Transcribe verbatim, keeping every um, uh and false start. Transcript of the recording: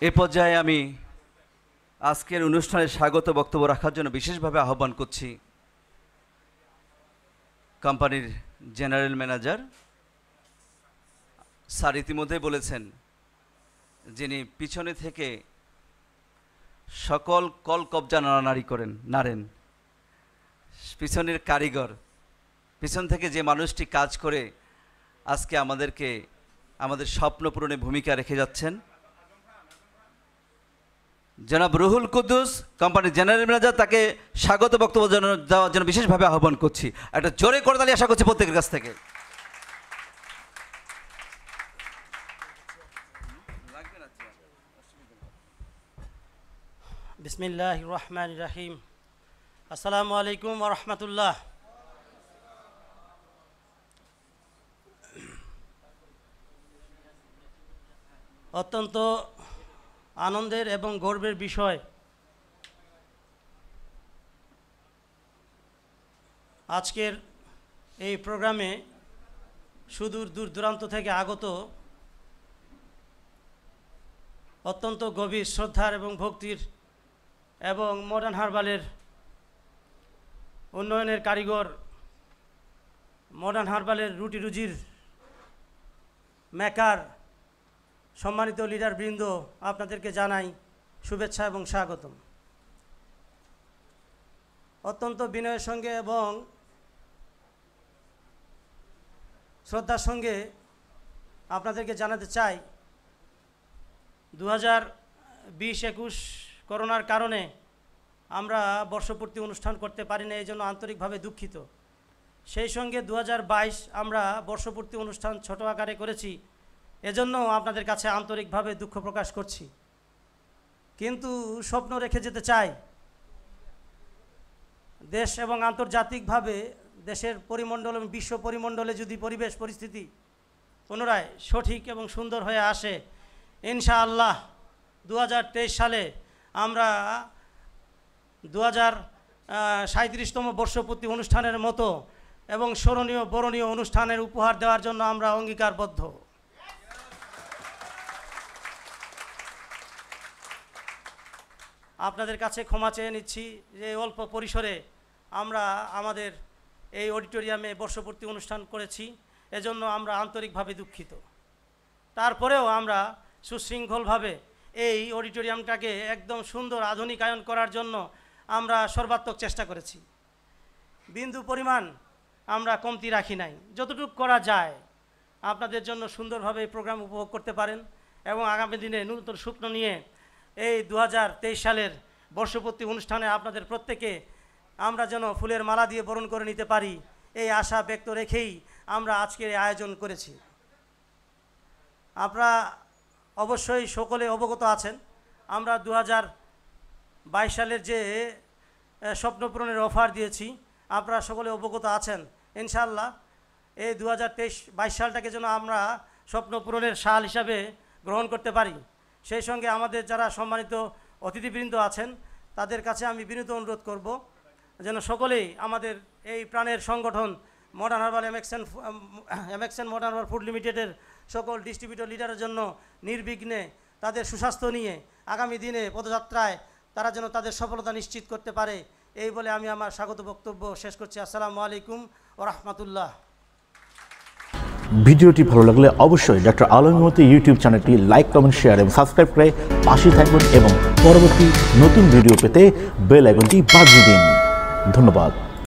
এ পর্যায়ে আমি আজকের অনুষ্ঠানে স্বাগত বক্তব্য রাখার জন্য বিশেষভাবে আহ্বান করছি কোম্পানির জেনারেল ম্যানেজার স্যার। ইতিমধ্যে বলেছেন যিনি পিছনে থেকে সকল কল কবজা নাড়ানাড়ি করেন নাড়েন, পিছনের কারিগর, পিছন থেকে যে মানুষটি কাজ করে আজকে আমাদেরকে আমাদের স্বপ্ন পূরণে ভূমিকা রেখে যাচ্ছেন, জনাব রুহুল কুদ্দুস কোম্পানির জেনারেল ম্যানেজার, তাকে স্বাগত বক্তব্য দেওয়ার জন্য বিশেষভাবে আহ্বান করছি। একটা জোরে করতালি আশা করছি প্রত্যেকের কাছ থেকে। বিসমিল্লাহির রহমানির রহিম। আসসালামু আলাইকুম ওয়া রাহমাতুল্লাহ। অত্যন্ত আনন্দের এবং গর্বের বিষয়, আজকের এই প্রোগ্রামে সুদূর দূর দূরান্ত থেকে আগত অত্যন্ত গভীর শ্রদ্ধার এবং ভক্তির এবং মডার্ন হার্বালের উন্নয়নের কারিগর, মডার্ন হার্বালের রুটি রুজির মেকার, সম্মানিত লিডার বৃন্দ, আপনাদেরকে জানাই শুভেচ্ছা এবং স্বাগতম। অত্যন্ত বিনয়ের সঙ্গে এবং শ্রদ্ধার সঙ্গে আপনাদেরকে জানাতে চাই, দু হাজার বিশ একুশ করোনার কারণে আমরা বর্ষপূর্তি অনুষ্ঠান করতে পারি না, এই জন্য আন্তরিকভাবে দুঃখিত। সেই সঙ্গে দু হাজার বাইশ আমরা বর্ষপূর্তি অনুষ্ঠান ছোট আকারে করেছি, এজন্য আপনাদের কাছে আন্তরিকভাবে দুঃখ প্রকাশ করছি। কিন্তু স্বপ্ন রেখে যেতে চাই, দেশ এবং আন্তর্জাতিকভাবে দেশের পরিমণ্ডল এবং বিশ্ব পরিমণ্ডলে যদি পরিবেশ পরিস্থিতি পুনরায় সঠিক এবং সুন্দর হয়ে আসে, ইনশাআল্লাহ দু হাজার তেইশ সালে আমরা দু হাজার সাঁইত্রিশতম বর্ষপূর্তি অনুষ্ঠানের মতো এবং স্মরণীয় বরণীয় অনুষ্ঠানের উপহার দেওয়ার জন্য আমরা অঙ্গীকারবদ্ধ। আপনাদের কাছে ক্ষমা চেয়ে নিচ্ছি যে অল্প পরিসরে আমরা আমাদের এই অডিটোরিয়ামে বর্ষপূর্তি অনুষ্ঠান করেছি, এজন্য আমরা আন্তরিকভাবে দুঃখিত। তারপরেও আমরা সুশৃঙ্খলভাবে এই অডিটোরিয়ামটাকে একদম সুন্দর আধুনিকায়ন করার জন্য আমরা সর্বাত্মক চেষ্টা করেছি। বিন্দু পরিমাণ আমরা কমতি রাখি নাই, যতটুকু করা যায় আপনাদের জন্য সুন্দরভাবে এই প্রোগ্রাম উপভোগ করতে পারেন এবং আগামী দিনে নতুন স্বপ্ন নিয়ে এই দু হাজার তেইশ সালের বর্ষপূর্তি অনুষ্ঠানে আপনাদের প্রত্যেকে আমরা যেন ফুলের মালা দিয়ে বরণ করে নিতে পারি, এই আশা ব্যক্ত রেখেই আমরা আজকের এই আয়োজন করেছি। আপনারা অবশ্যই সকলে অবগত আছেন, আমরা দু হাজার বাইশ সালের যে স্বপ্ন পূরণের অফার দিয়েছি, আপনারা সকলে অবগত আছেন। ইনশাআল্লাহ এই দু হাজার তেইশ বাইশ সালটাকে যেন আমরা স্বপ্ন পূরণের সাল হিসাবে গ্রহণ করতে পারি। সেই সঙ্গে আমাদের যারা সম্মানিত অতিথিবৃন্দ আছেন তাদের কাছে আমি বিনীত অনুরোধ করব যেন সকলেই আমাদের এই প্রাণের সংগঠন modern herbal MXN MXN modern herbal food লিমিটেডের সকল ডিস্ট্রিবিউটর লিডারের জন্য নির্বিঘ্নে তাদের সুস্বাস্থ্য নিয়ে আগামী দিনে পদযাত্রায় তারা যেন তাদের সফলতা নিশ্চিত করতে পারে, এই বলে আমি আমার স্বাগত বক্তব্য শেষ করছি। আসসালামু আলাইকুম ওয়া রাহমাতুল্লাহ। ভিডিওটি ভালো লাগলে অবশ্যই ডক্টর আলমগীর মতি ইউটিউব চ্যানেলটি লাইক, কমেন্ট, শেয়ার এবং সাবস্ক্রাইব করে পাশেই থাকবেন এবং পরবর্তী নতুন ভিডিও পেতে বেল আইকনটি বাজিয়ে দিন। ধন্যবাদ।